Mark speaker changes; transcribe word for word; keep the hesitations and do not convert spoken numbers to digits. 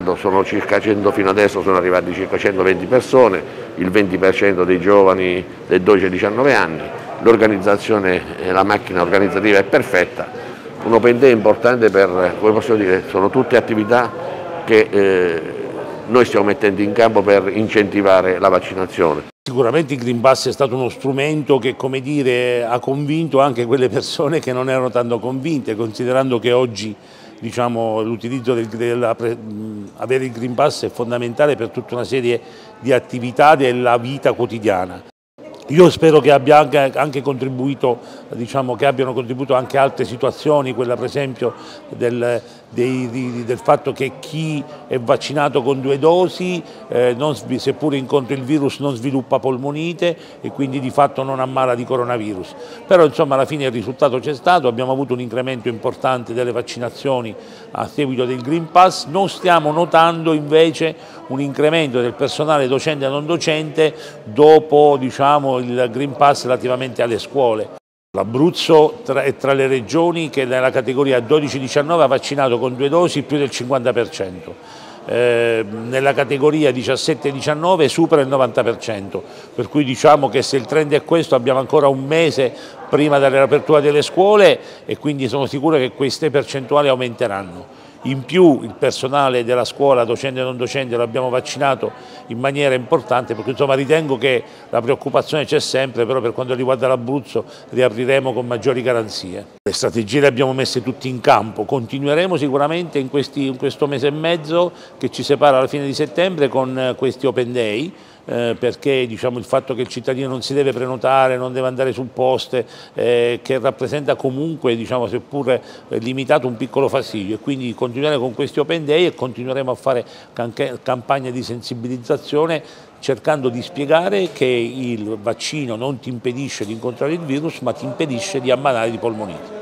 Speaker 1: Sono circa cento, fino adesso sono arrivati circa centoventi persone, il venti per cento dei giovani dei dodici diciannove anni, l'organizzazione e la macchina organizzativa è perfetta. Un Open Day importante per, come posso dire, sono tutte attività che eh, noi stiamo mettendo in campo per incentivare la vaccinazione.
Speaker 2: Sicuramente il Green Pass è stato uno strumento che, come dire, ha convinto anche quelle persone che non erano tanto convinte, considerando che oggi, diciamo, l'utilizzo del della, avere il Green Pass è fondamentale per tutta una serie di attività della vita quotidiana. Io spero che abbia anche, anche contribuito, diciamo, che abbiano contribuito anche altre situazioni, quella per esempio del, dei, di, del fatto che chi è vaccinato con due dosi, eh, non, seppure incontra il virus, non sviluppa polmonite e quindi di fatto non ammala di coronavirus. Però insomma alla fine il risultato c'è stato, abbiamo avuto un incremento importante delle vaccinazioni a seguito del Green Pass, non stiamo notando invece un incremento del personale docente e non docente dopo, diciamo, il Green Pass relativamente alle scuole. L'Abruzzo è tra le regioni che nella categoria dodici diciannove ha vaccinato con due dosi più del cinquanta per cento. Eh, nella categoria diciassette diciannove supera il novanta per cento, per cui diciamo che se il trend è questo abbiamo ancora un mese prima della riapertura delle scuole e quindi sono sicuro che queste percentuali aumenteranno. In più il personale della scuola, docente e non docente, l'abbiamo vaccinato in maniera importante, perché insomma ritengo che la preoccupazione c'è sempre, però per quanto riguarda l'Abruzzo riapriremo con maggiori garanzie. Le strategie le abbiamo messe tutte in campo, continueremo sicuramente in, questi, in questo mese e mezzo che ci separa alla fine di settembre con questi Open Day, Eh, perché diciamo, il fatto che il cittadino non si deve prenotare, non deve andare sul poste, eh, che rappresenta comunque, diciamo, seppur eh, limitato, un piccolo fastidio, e quindi continuare con questi Open Day e continueremo a fare campagne di sensibilizzazione cercando di spiegare che il vaccino non ti impedisce di incontrare il virus, ma ti impedisce di ammalare di polmonite.